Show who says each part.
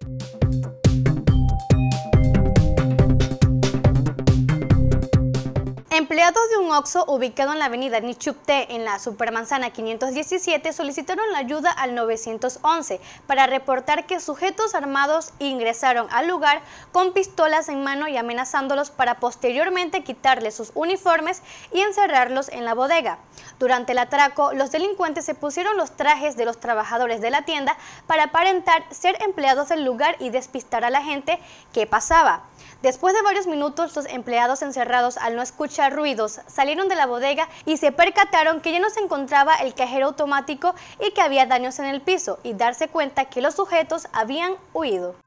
Speaker 1: Empleados de un Oxxo ubicado en la avenida Nichupté, en la Supermanzana 517, solicitaron la ayuda al 911 para reportar que sujetos armados ingresaron al lugar con pistolas en mano y amenazándolos para posteriormente quitarles sus uniformes y encerrarlos en la bodega. Durante el atraco, los delincuentes se pusieron los trajes de los trabajadores de la tienda para aparentar ser empleados del lugar y despistar a la gente que pasaba. Después de varios minutos, los empleados encerrados, al no escuchar ruidos, salieron de la bodega y se percataron que ya no se encontraba el cajero automático y que había daños en el piso, y darse cuenta que los sujetos habían huido.